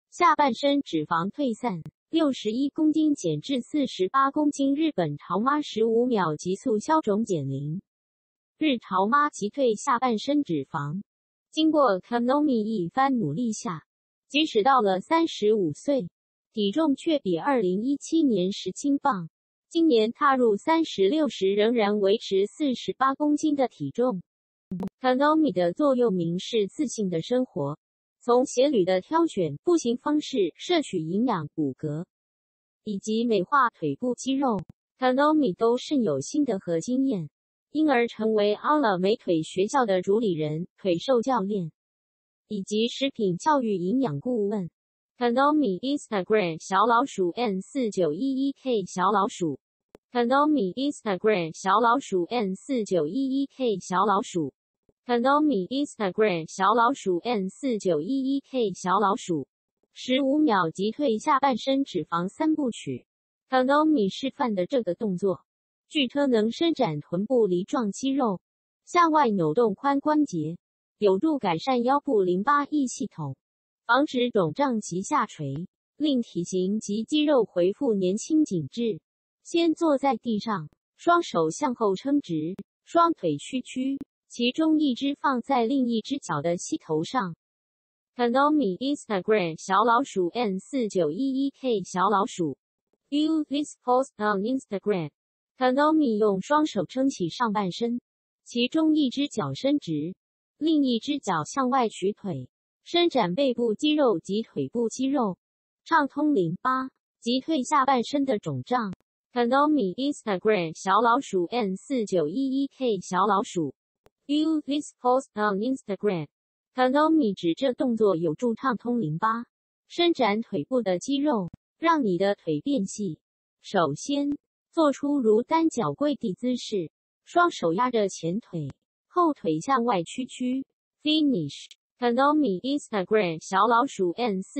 下半身脂肪退散，61公斤减至48公斤。日本潮妈15秒急速消肿减龄。日潮妈击退下半身脂肪，经过 Konomi 一番努力下，即使到了35岁，体重却比2017年时轻磅。今年踏入36时仍然维持48公斤的体重。Konomi 的座右铭是自信的生活，从鞋履的挑选、步行方式、摄取营养、骨骼，以及美化腿部肌肉， Konomi 都甚有心得和经验，因而成为阿拉美腿学校的主理人、腿瘦教练，以及食品教育营养顾问。Konomi Instagram 小老鼠 N4911K 小老鼠 Konomi Instagram 小老鼠 N4911K 小老鼠 Konomi Instagram 小老鼠 N4911K 小老鼠15秒击退下半身脂肪3部曲。 Konomi 示范的这个动作，据称能伸展臀部梨状肌肉，向外扭动髋关节，有助改善腰部淋巴液系统，防止肿胀及下垂，令体型及肌肉恢复年轻紧致。先坐在地上，双手向后撑直，双腿屈曲，其中一只放在另一只脚的膝头上。Konomi Instagram 小老鼠 N4911K 小老鼠 View this post on Instagram. Konomi 用双手撑起上半身，其中一只脚伸直，另一只脚向外曲腿，伸展背部肌肉及腿部肌肉，畅通淋巴，击退下半身的肿胀。Konomi Instagram 小老鼠 N4911K 小老鼠 View this post on Instagram. Konomi 指这动作有助畅通淋巴，伸展腿部的肌肉，让你的腿变细。首先，做出如单脚跪地姿势，双手压着前腿，后腿向外屈曲。Finish. Konomi Instagram 小老鼠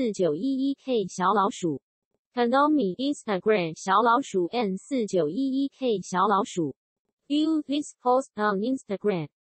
N4911K 小老鼠 Konomi Instagram 小老鼠 N4911K 小老鼠 View this post on Instagram.